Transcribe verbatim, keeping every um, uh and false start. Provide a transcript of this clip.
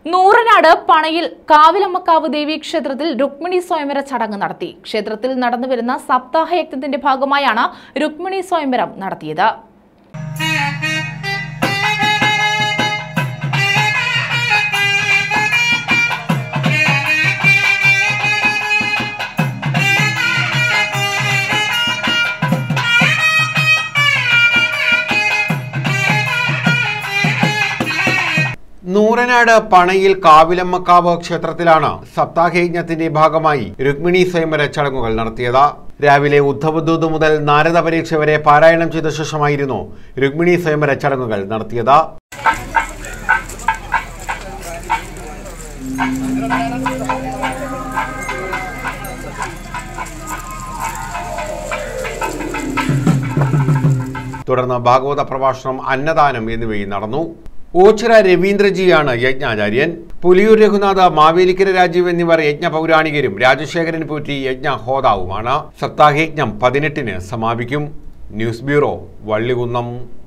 നൂറനാട് പണയിൽ കാവിലമ്മക്കാവ് ദേവി ക്ഷേത്രത്തിൽ രുക്മിണി സ്വയംവര ചടങ്ങ് നടത്തി. ക്ഷേത്രത്തിൽ നടന്നുവരുന്ന സപ്താഹയജ്ഞത്തിന്റെ ഭാഗമായാണ് രുക്മിണി സ്വയംവരം നടത്തിയത്. നൂറനാട് പണയിൽ കാവിലമ്മക്കാവ് ക്ഷേത്രത്തിലാണ് സപ്താഹയജ്ഞത്തിന്റെ ഭാഗമായി രുക്മിണി സ്വയംവര ചടങ്ങുകൾ നടത്തിയത്. രാവിലെ ഉദ്ധവദൂത് മുതൽ നാരദ പരീക്ഷ വരെ പാരായണം ചെയ്ത ശേഷമായിരുന്നു രുക്മിണി സ്വയംവര ചടങ്ങുകൾ നടത്തിയത്. തുടർന്ന് ഭാഗവത പ്രഭാഷണം, അന്നദാനം എന്നിവയും നടന്നു. ഓച്ചിറ രവീന്ദ്രജിയാണ് യജ്ഞാചാര്യൻ. പുലിയൂർ രഘുനാഥ്, മാവേലിക്കര രാജീവ് എന്നിവർ യജ്ഞ പൗരാണികരും യജ്ഞ പോറ്റി യജ്ഞഹോതാവുമാണ്. സപ്താഹയജ്ഞം പതിനെട്ടിന് സമാപിക്കും. News bureau, Vallikunnam.